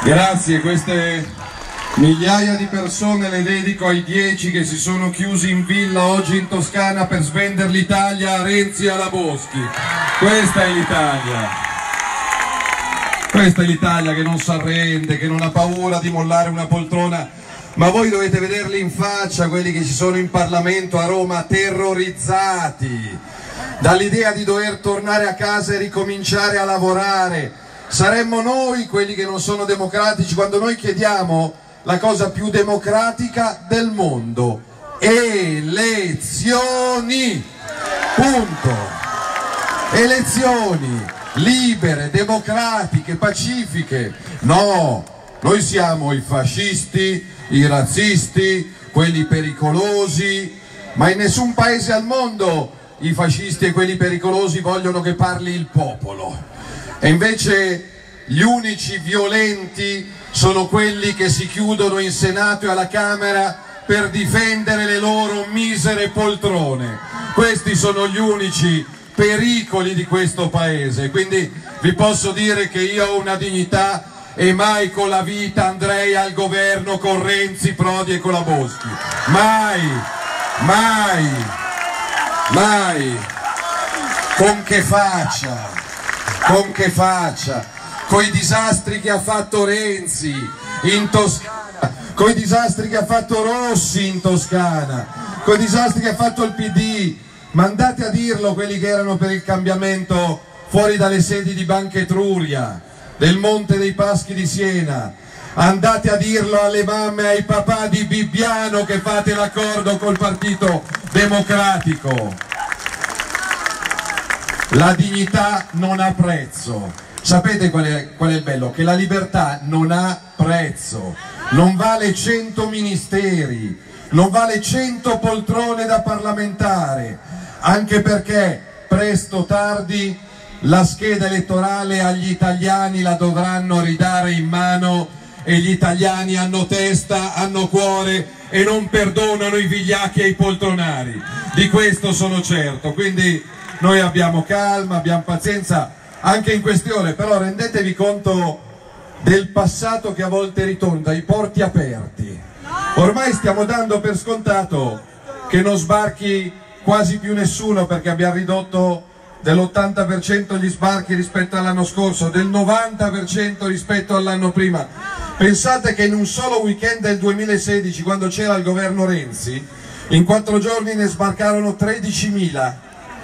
Grazie, queste migliaia di persone le dedico ai 10 che si sono chiusi in villa oggi in Toscana per svendere l'Italia a Renzi e alla Boschi. Questa è l'Italia. Questa è l'Italia che non si arrende, che non ha paura di mollare una poltrona. Ma voi dovete vederli in faccia, quelli che ci sono in Parlamento a Roma, terrorizzati dall'idea di dover tornare a casa e ricominciare a lavorare. Saremmo noi quelli che non sono democratici quando noi chiediamo la cosa più democratica del mondo: elezioni, punto. Elezioni libere, democratiche, pacifiche. No, noi siamo i fascisti, i razzisti, quelli pericolosi, ma in nessun paese al mondo i fascisti e quelli pericolosi vogliono che parli il popolo. E invece gli unici violenti sono quelli che si chiudono in Senato e alla Camera per difendere le loro misere poltrone. Questi sono gli unici pericoli di questo paese. Quindi vi posso dire che io ho una dignità e mai con la vita andrei al governo con Renzi, Prodi e con la Boschi. Mai, mai, mai. Con che faccia? Con che faccia? Coi disastri che ha fatto Renzi in Toscana, coi disastri che ha fatto Rossi in Toscana, coi disastri che ha fatto il PD. Ma andate a dirlo quelli che erano per il cambiamento fuori dalle sedi di Banca Etruria, del Monte dei Paschi di Siena. Andate a dirlo alle mamme e ai papà di Bibbiano che fate l'accordo col Partito Democratico. La dignità non ha prezzo. Sapete qual è il bello? Che la libertà non ha prezzo. Non vale 100 ministeri, non vale 100 poltrone da parlamentare, anche perché presto o tardi la scheda elettorale agli italiani la dovranno ridare in mano e gli italiani hanno testa, hanno cuore e non perdonano i vigliacchi e i poltronari. Di questo sono certo. Quindi noi abbiamo calma, abbiamo pazienza anche in queste ore, però rendetevi conto del passato che a volte ritorna, i porti aperti. Ormai stiamo dando per scontato che non sbarchi quasi più nessuno, perché abbiamo ridotto dell'80% gli sbarchi rispetto all'anno scorso, del 90% rispetto all'anno prima. Pensate che in un solo weekend del 2016, quando c'era il governo Renzi, in 4 giorni ne sbarcarono 13.000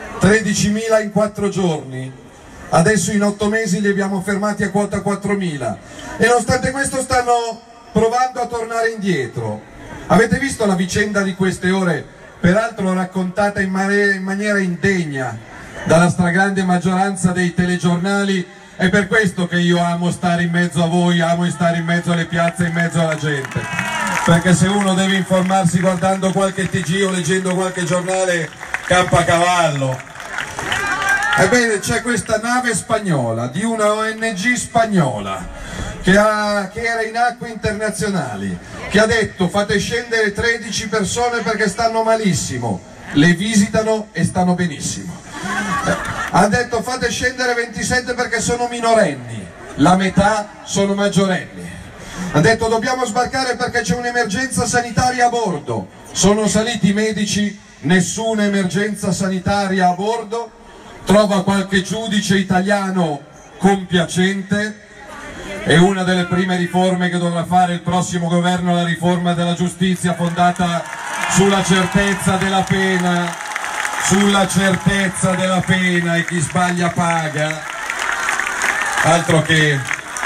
in 4 giorni. Adesso in 8 mesi li abbiamo fermati a quota 4.000 e nonostante questo stanno provando a tornare indietro. Avete visto la vicenda di queste ore, peraltro raccontata in maniera indegna dalla stragrande maggioranza dei telegiornali? È per questo che io amo stare in mezzo a voi, amo stare in mezzo alle piazze, in mezzo alla gente, perché se uno deve informarsi guardando qualche TG o leggendo qualche giornale, campa a cavallo. Ebbene, c'è questa nave spagnola di una ONG spagnola che era in acque internazionali, che ha detto: fate scendere 13 persone perché stanno malissimo. Le visitano e stanno benissimo. Ha detto: fate scendere 27 perché sono minorenni, la metà sono maggiorenni. Ha detto: dobbiamo sbarcare perché c'è un'emergenza sanitaria a bordo. Sono saliti i medici, nessuna emergenza sanitaria a bordo. Trova qualche giudice italiano compiacente e una delle prime riforme che dovrà fare il prossimo governo è la riforma della giustizia fondata sulla certezza della pena, e chi sbaglia paga. Altro che...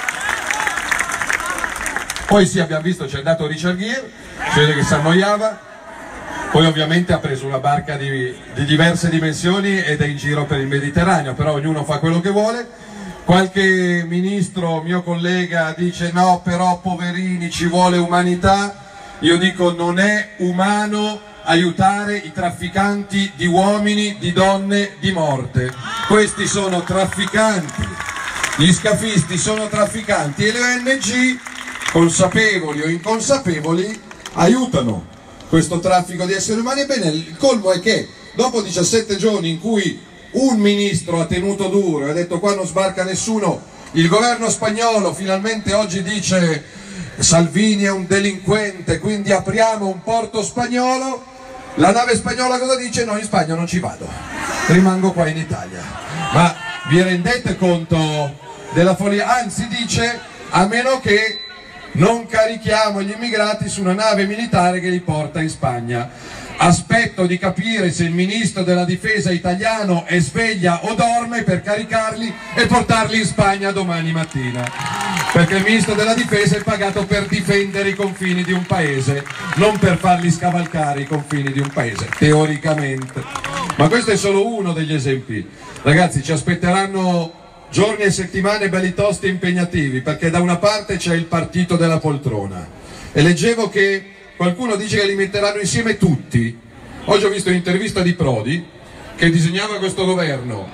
Poi sì, abbiamo visto, c'è andato Richard Gere, si vede che si annoiava. Poi ovviamente ha preso una barca di diverse dimensioni ed è in giro per il Mediterraneo, però ognuno fa quello che vuole. Qualche ministro, mio collega, dice: no, però poverini, ci vuole umanità. Io dico: non è umano aiutare i trafficanti di uomini, di donne, di morte. Questi sono trafficanti, gli scafisti sono trafficanti e le ONG, consapevoli o inconsapevoli, aiutano questo traffico di esseri umani. Ebbene, il colmo è che dopo 17 giorni in cui un ministro ha tenuto duro e ha detto: qua non sbarca nessuno, il governo spagnolo finalmente oggi dice Salvini è un delinquente, quindi apriamo un porto spagnolo. La nave spagnola cosa dice? No, in Spagna non ci vado, rimango qua in Italia. Ma vi rendete conto della follia? Anzi dice, a meno che non carichiamo gli immigrati su una nave militare che li porta in Spagna. Aspetto di capire se il ministro della difesa italiano è sveglia o dorme per caricarli e portarli in Spagna domani mattina, perché il ministro della difesa è pagato per difendere i confini di un paese, non per farli scavalcare i confini di un paese, teoricamente. Ma questo è solo uno degli esempi. Ragazzi, ci aspetteranno giorni e settimane belli tosti e impegnativi, perché da una parte c'è il partito della poltrona e leggevo che qualcuno dice che li metteranno insieme tutti. Oggi ho visto un'intervista di Prodi che disegnava questo governo.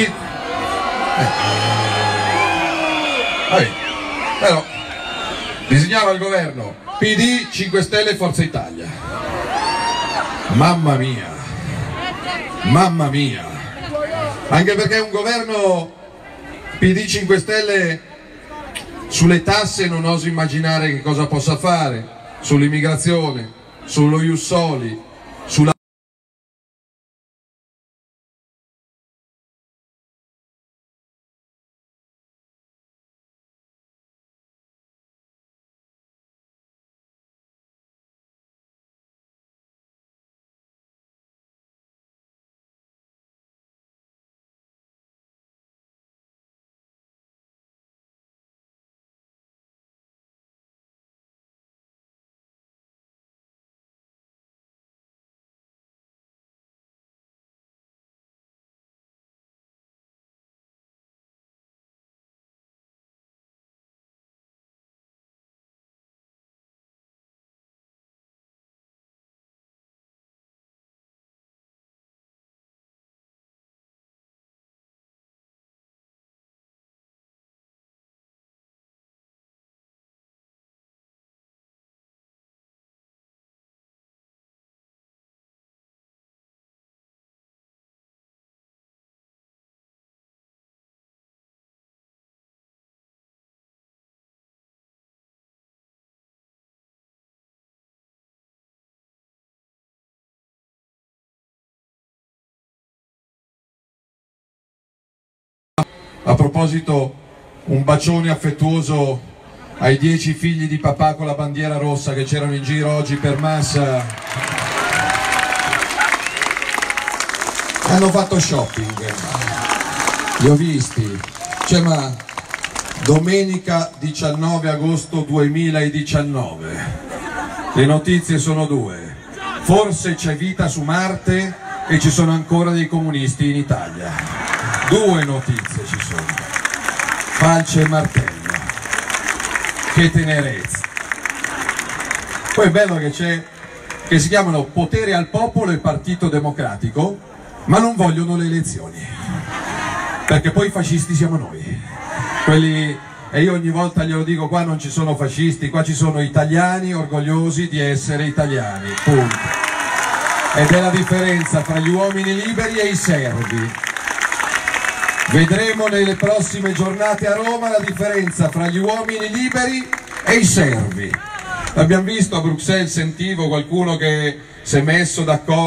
Però disegnava il governo PD, 5 Stelle e Forza Italia. Mamma mia, mamma mia. Anche perché un governo PD 5 Stelle sulle tasse non oso immaginare che cosa possa fare, sull'immigrazione, sullo Ius Soli, sulla A proposito, un bacione affettuoso ai 10 figli di papà con la bandiera rossa che c'erano in giro oggi per Massa. Hanno fatto shopping, li ho visti. Cioè, ma domenica 19 agosto 2019, le notizie sono due: forse c'è vita su Marte e ci sono ancora dei comunisti in Italia. Due notizie ci sono, falce e martello, che tenerezza. Poi è bello che c'è, che si chiamano potere al popolo e partito democratico, ma non vogliono le elezioni, perché poi i fascisti siamo noi, quelli, e io ogni volta glielo dico, qua non ci sono fascisti, qua ci sono italiani orgogliosi di essere italiani, punto. Ed è la differenza fra gli uomini liberi e i servi. Vedremo nelle prossime giornate a Roma la differenza fra gli uomini liberi e i servi. Abbiamo visto a Bruxelles, sentivo qualcuno che si è messo d'accordo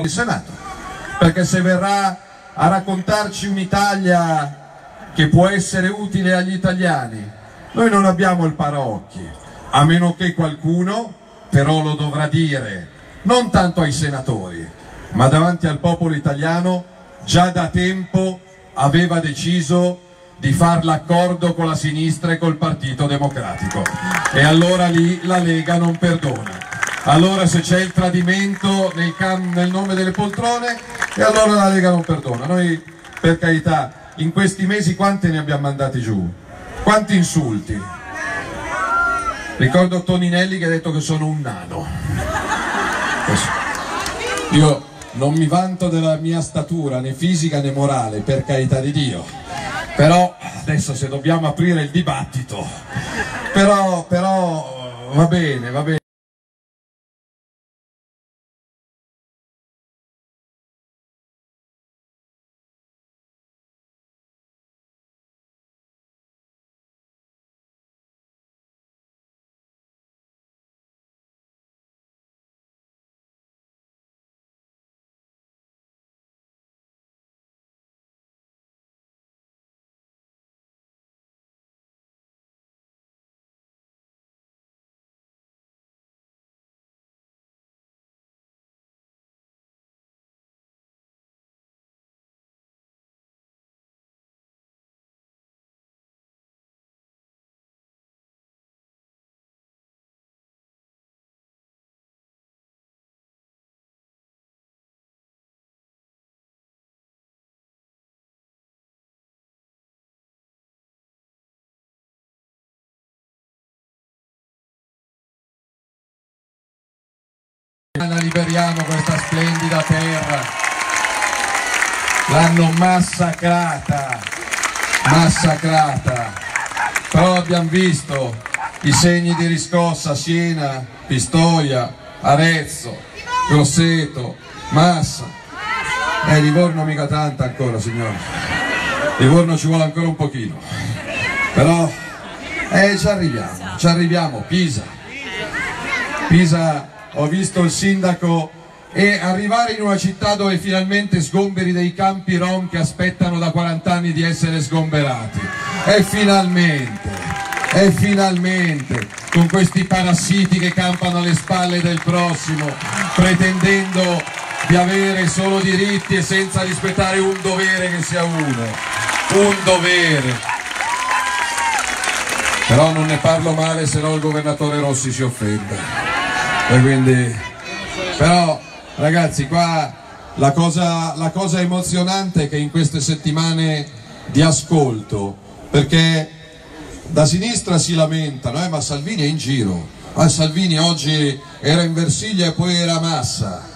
il Senato, perché se verrà a raccontarci un'Italia che può essere utile agli italiani, noi non abbiamo il paraocchi, a meno che qualcuno però lo dovrà dire, non tanto ai senatori, ma davanti al popolo italiano. Già da tempo aveva deciso di fare l'accordo con la sinistra e col Partito Democratico, e allora lì la Lega non perdona. Allora se c'è il tradimento nel nome delle poltrone, e allora la Lega non perdona. Noi, per carità, in questi mesi quanti ne abbiamo mandati giù? Quanti insulti? Ricordo Toninelli che ha detto che sono un nano. Io non mi vanto della mia statura né fisica né morale, per carità di Dio, però adesso se dobbiamo aprire il dibattito, però va bene, va bene. Liberiamo questa splendida terra, l'hanno massacrata, però abbiamo visto i segni di riscossa a Siena, Pistoia, Arezzo, Grosseto, Massa, Livorno mica tanta ancora, signore, Livorno ci vuole ancora un pochino, però ci arriviamo, Pisa. Ho visto il sindaco e arrivare in una città dove finalmente sgomberi dei campi rom che aspettano da 40 anni di essere sgomberati. E finalmente, con questi parassiti che campano alle spalle del prossimo, pretendendo di avere solo diritti e senza rispettare un dovere che sia un dovere. Però non ne parlo male, se no il governatore Rossi si offende. E quindi, però ragazzi, qua la cosa emozionante è che in queste settimane di ascolto, perché da sinistra si lamentano, ma Salvini è in giro, Salvini oggi era in Versilia e poi era a Massa.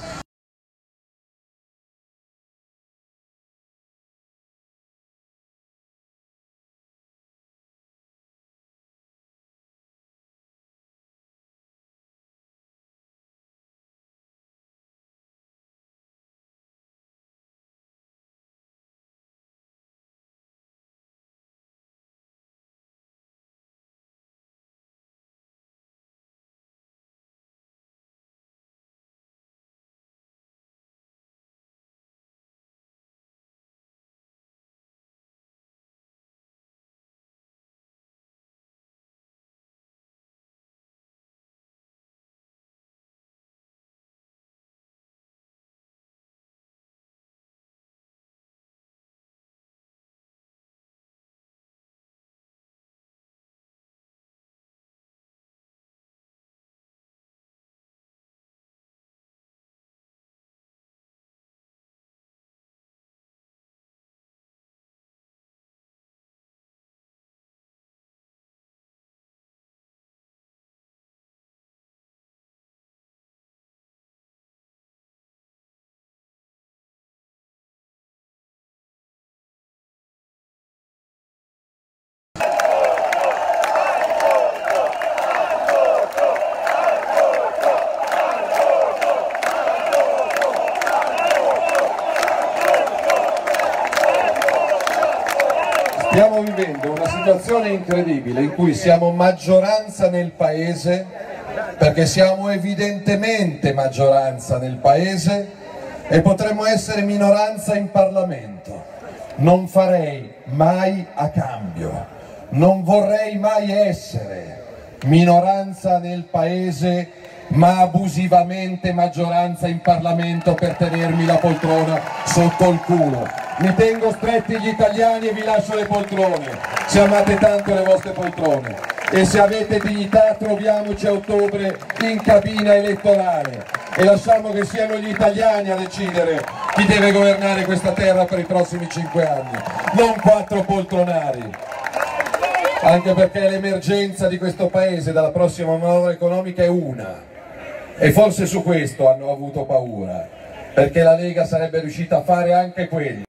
Stiamo vivendo una situazione incredibile in cui siamo maggioranza nel paese, perché siamo evidentemente maggioranza nel paese, e potremmo essere minoranza in Parlamento. Non farei mai a cambio, non vorrei mai essere minoranza nel paese ma abusivamente maggioranza in Parlamento per tenermi la poltrona sotto il culo. Mi tengo stretti gli italiani e vi lascio le poltrone, se amate tanto le vostre poltrone, e se avete dignità troviamoci a ottobre in cabina elettorale e lasciamo che siano gli italiani a decidere chi deve governare questa terra per i prossimi 5 anni, non 4 poltronari. Anche perché l'emergenza di questo paese dalla prossima manovra economica è una, e forse su questo hanno avuto paura, perché la Lega sarebbe riuscita a fare anche quello.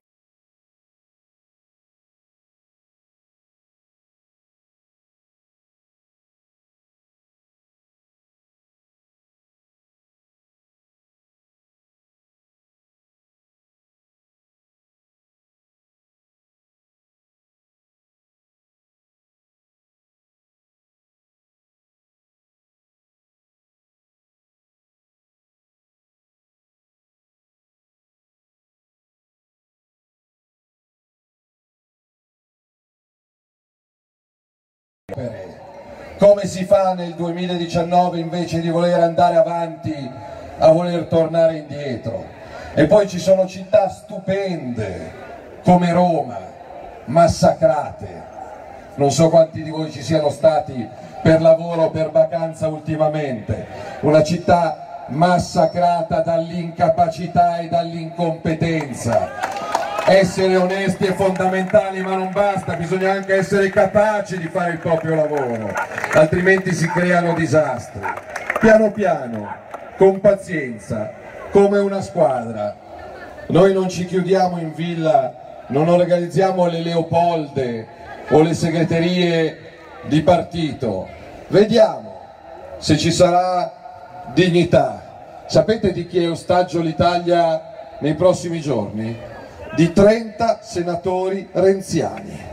Come si fa nel 2019 invece di voler andare avanti a voler tornare indietro? E poi ci sono città stupende come Roma, massacrate. Non so quanti di voi ci siano stati per lavoro o per vacanza ultimamente. Una città massacrata dall'incapacità e dall'incompetenza. Essere onesti è fondamentale, ma non basta, bisogna anche essere capaci di fare il proprio lavoro, altrimenti si creano disastri. Piano piano, con pazienza, come una squadra. Noi non ci chiudiamo in villa, non organizziamo le Leopolde o le segreterie di partito. Vediamo se ci sarà dignità. Sapete di chi è ostaggio l'Italia nei prossimi giorni? Di 30 senatori renziani.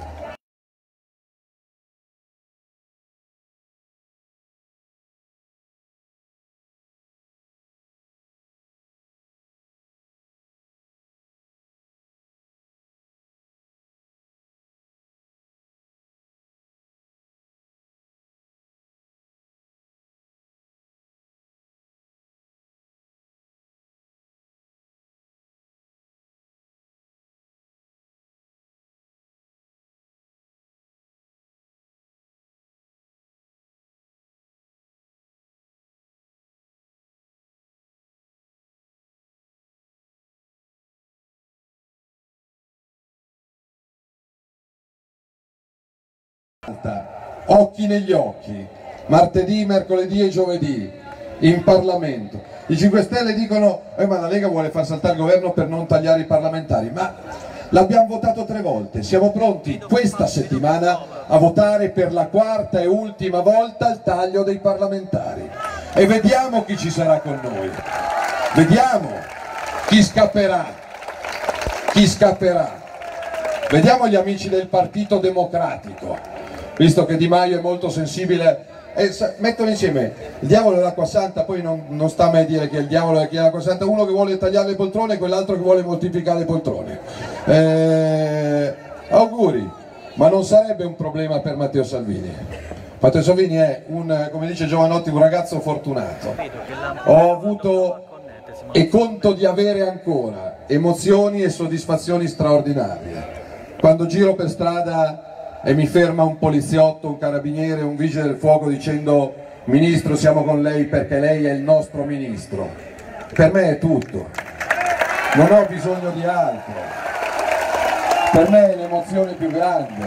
Occhi negli occhi, martedì, mercoledì e giovedì in Parlamento. I 5 Stelle dicono ma la Lega vuole far saltare il governo per non tagliare i parlamentari, ma l'abbiamo votato 3 volte, siamo pronti questa settimana a votare per la 4ª e ultima volta il taglio dei parlamentari e vediamo chi ci sarà con noi, vediamo chi scapperà, vediamo gli amici del Partito Democratico. Visto che Di Maio è molto sensibile, mettono insieme il diavolo e l'acqua santa, poi non sta mai a dire che il diavolo è chi è l'acqua santa, uno che vuole tagliare le poltrone e quell'altro che vuole moltiplicare le poltrone. Auguri, ma non sarebbe un problema per Matteo Salvini. Matteo Salvini è, come dice Giovanotti, un ragazzo fortunato. Ho avuto e conto di avere ancora emozioni e soddisfazioni straordinarie. Quando giro per strada e mi ferma un poliziotto, un carabiniere, un vigile del fuoco dicendo Ministro siamo con lei perché lei è il nostro Ministro, per me è tutto, non ho bisogno di altro, per me è l'emozione più grande,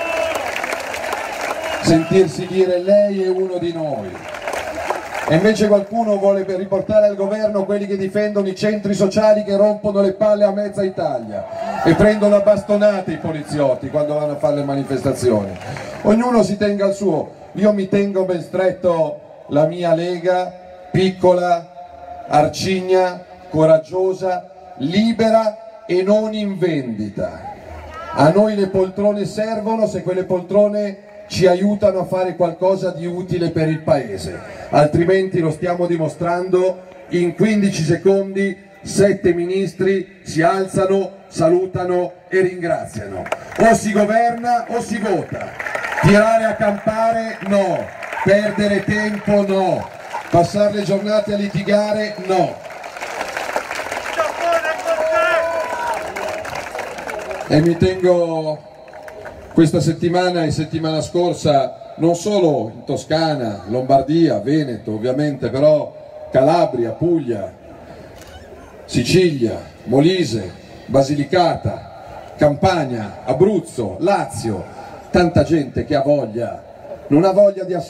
sentirsi dire lei è uno di noi. E invece qualcuno vuole riportare al governo quelli che difendono i centri sociali che rompono le palle a mezza Italia e prendono a bastonate i poliziotti quando vanno a fare le manifestazioni. Ognuno si tenga il suo, io mi tengo ben stretto la mia Lega, piccola, arcigna, coraggiosa, libera e non in vendita. A noi le poltrone servono se quelle poltrone ci aiutano a fare qualcosa di utile per il paese, altrimenti lo stiamo dimostrando, in 15 secondi 7 ministri si alzano, salutano e ringraziano. O si governa o si vota. Tirare a campare no, perdere tempo no, passare le giornate a litigare no. E mi tengo questa settimana e settimana scorsa non solo in Toscana, Lombardia, Veneto ovviamente, però Calabria, Puglia, Sicilia, Molise, Basilicata, Campania, Abruzzo, Lazio, tanta gente che ha voglia, non ha voglia di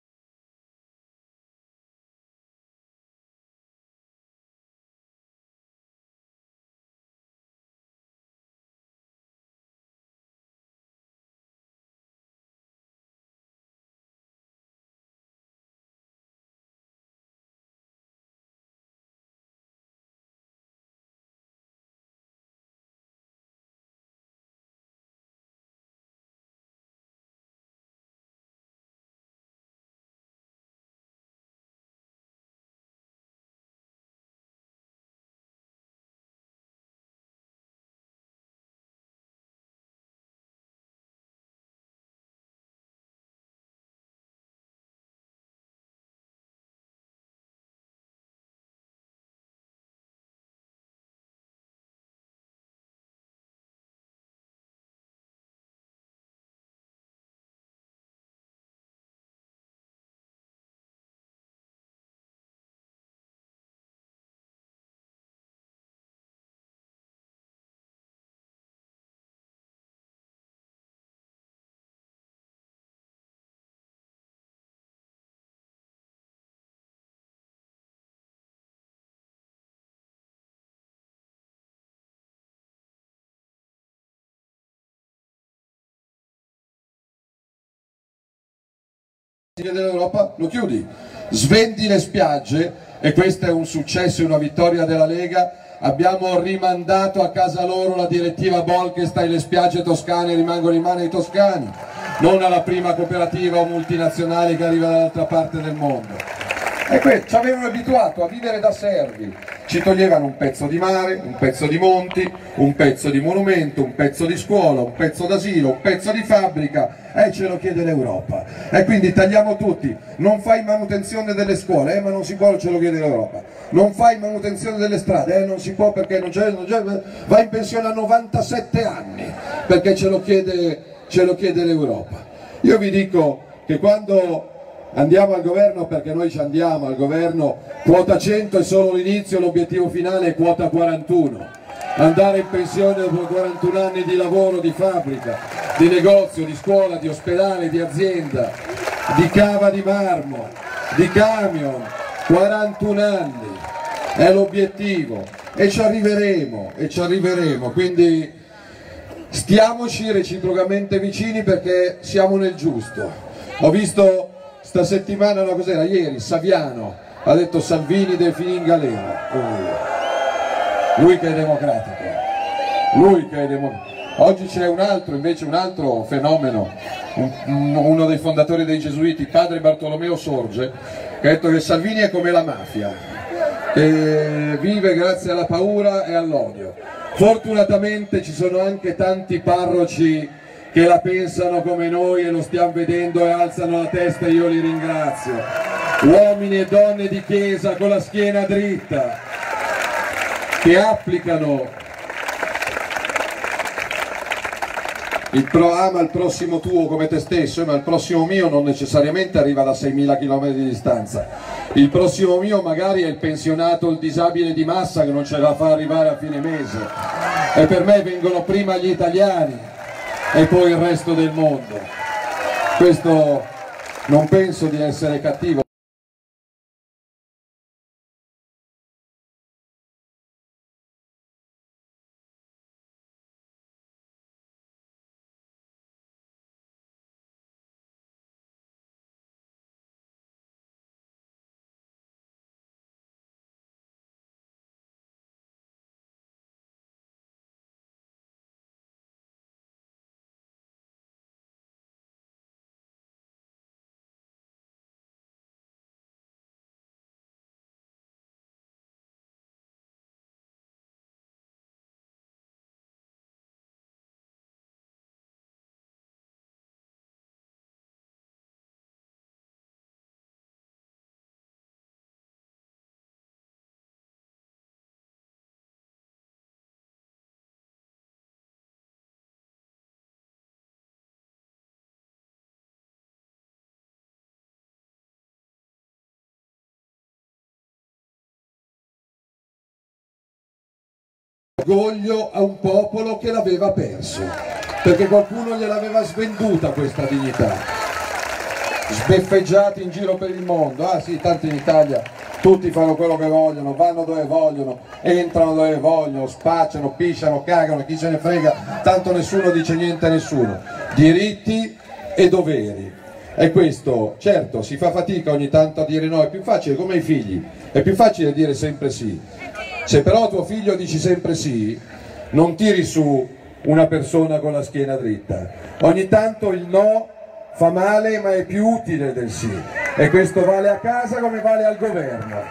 dell'Europa lo chiudi, svendi le spiagge, e questo è un successo e una vittoria della Lega. Abbiamo rimandato a casa loro la direttiva Bolkestein, le spiagge toscane rimangono in mano ai toscani, non alla prima cooperativa o multinazionale che arriva dall'altra parte del mondo. E ci avevano abituato a vivere da servi, ci toglievano un pezzo di mare, un pezzo di monti, un pezzo di monumento, un pezzo di scuola, un pezzo d'asilo, un pezzo di fabbrica, e ce lo chiede l'Europa. E quindi tagliamo tutti. Non fai manutenzione delle scuole, ma non si può, ce lo chiede l'Europa. Non fai manutenzione delle strade, non si può perché non c'è, vai in pensione a 97 anni, perché ce lo chiede l'Europa. Io vi dico che quando andiamo al governo, perché noi ci andiamo al governo, quota 100 è solo l'inizio, l'obiettivo finale è quota 41. Andare in pensione dopo 41 anni di lavoro, di fabbrica, di negozio, di scuola, di ospedale, di azienda, di cava di marmo, di camion, 41 anni è l'obiettivo, e ci arriveremo, quindi stiamoci reciprocamente vicini perché siamo nel giusto. Ho visto sta settimana, no, cos'era? Ieri Saviano ha detto Salvini deve finire in galera. Lui che è democratico, Oggi c'è un altro fenomeno, uno dei fondatori dei Gesuiti, padre Bartolomeo Sorge, che ha detto che Salvini è come la mafia, che vive grazie alla paura e all'odio. Fortunatamente ci sono anche tanti parroci che la pensano come noi e lo stiamo vedendo e alzano la testa, e io li ringrazio. Uomini e donne di chiesa con la schiena dritta, che applicano ama il prossimo tuo come te stesso, ma il prossimo mio non necessariamente arriva da 6.000 km di distanza. Il prossimo mio magari è il pensionato, il disabile di massa che non ce la fa arrivare a fine mese, e per me vengono prima gli italiani e poi il resto del mondo. Questo non penso di essere cattivo. orgoglio a un popolo che l'aveva perso, perché qualcuno gliel'aveva svenduta questa dignità. Sbeffeggiati in giro per il mondo, ah sì, tanto in Italia tutti fanno quello che vogliono, vanno dove vogliono, entrano dove vogliono, spacciano, pisciano, cagano, chi se ne frega, tanto nessuno dice niente a nessuno. Diritti e doveri. E questo, certo, si fa fatica ogni tanto a dire no, è più facile come i figli, è più facile dire sempre sì. Se però a tuo figlio dici sempre sì, non tiri su una persona con la schiena dritta. Ogni tanto il no fa male, ma è più utile del sì. E questo vale a casa come vale al governo.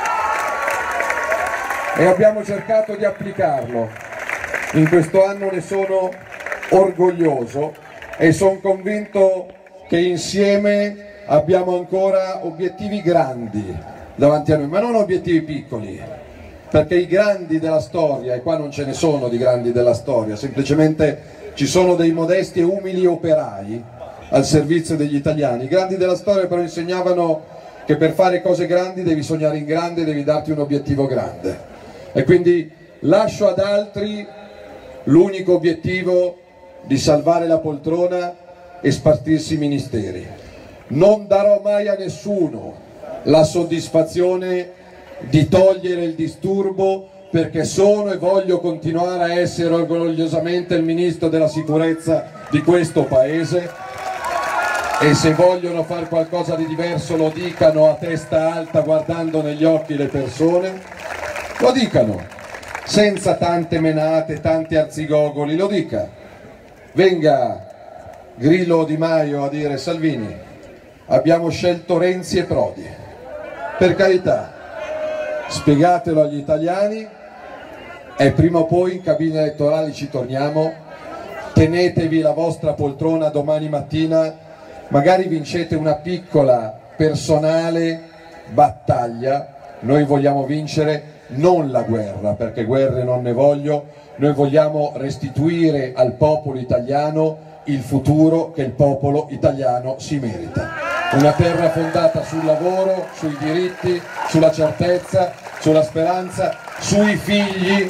E abbiamo cercato di applicarlo. In questo anno ne sono orgoglioso e sono convinto che insieme abbiamo ancora obiettivi grandi davanti a noi, ma non obiettivi piccoli, perché i grandi della storia, e qua non ce ne sono di grandi della storia, semplicemente ci sono dei modesti e umili operai al servizio degli italiani. I grandi della storia però insegnavano che per fare cose grandi devi sognare in grande, devi darti un obiettivo grande, e quindi lascio ad altri l'unico obiettivo di salvare la poltrona e spartirsi i ministeri. Non darò mai a nessuno la soddisfazione di togliere il disturbo, perché sono e voglio continuare a essere orgogliosamente il ministro della sicurezza di questo paese, e se vogliono fare qualcosa di diverso lo dicano a testa alta, guardando negli occhi le persone, lo dicano senza tante menate, tanti arzigogoli, lo dica. Venga Grillo o Di Maio a dire: Salvini, abbiamo scelto Renzi e Prodi. Per carità, spiegatelo agli italiani e prima o poi in cabine elettorali ci torniamo. Tenetevi la vostra poltrona domani mattina, magari vincete una piccola personale battaglia. Noi vogliamo vincere non la guerra, perché guerre non ne voglio. Noi vogliamo restituire al popolo italiano il futuro che il popolo italiano si merita. Una terra fondata sul lavoro, sui diritti, sulla certezza, sulla speranza, sui figli,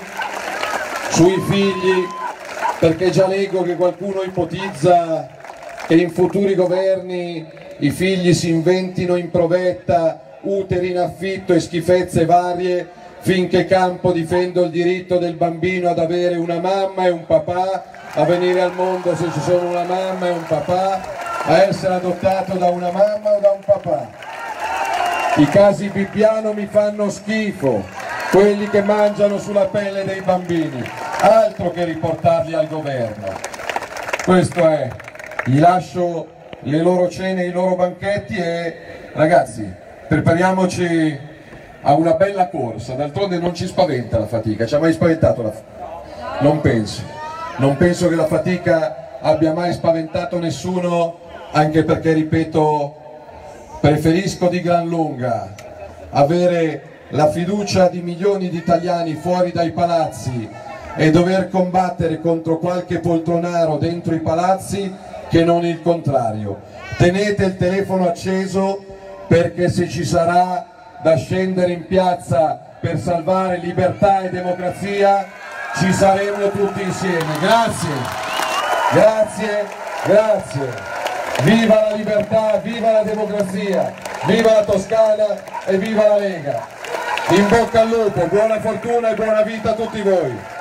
perché già leggo che qualcuno ipotizza che in futuri governi i figli si inventino in provetta uteri in affitto e schifezze varie, finché Campo difendo il diritto del bambino ad avere una mamma e un papà, a venire al mondo se ci sono una mamma e un papà, a essere adottato da una mamma o da un papà. I casi Bibbiano mi fanno schifo, quelli che mangiano sulla pelle dei bambini, altro che riportarli al governo. Questo è, gli lascio le loro cene, i loro banchetti e ragazzi, prepariamoci a una bella corsa. D'altronde non ci spaventa la fatica, ci ha mai spaventato la fatica? Non penso che la fatica abbia mai spaventato nessuno, anche perché, ripeto, preferisco di gran lunga avere la fiducia di milioni di italiani fuori dai palazzi e dover combattere contro qualche poltronaro dentro i palazzi che non il contrario. Tenete il telefono acceso, perché se ci sarà da scendere in piazza per salvare libertà e democrazia ci saremo tutti insieme. Grazie, grazie, grazie. Viva la libertà, viva la democrazia, viva la Toscana e viva la Lega. In bocca al lupo, buona fortuna e buona vita a tutti voi.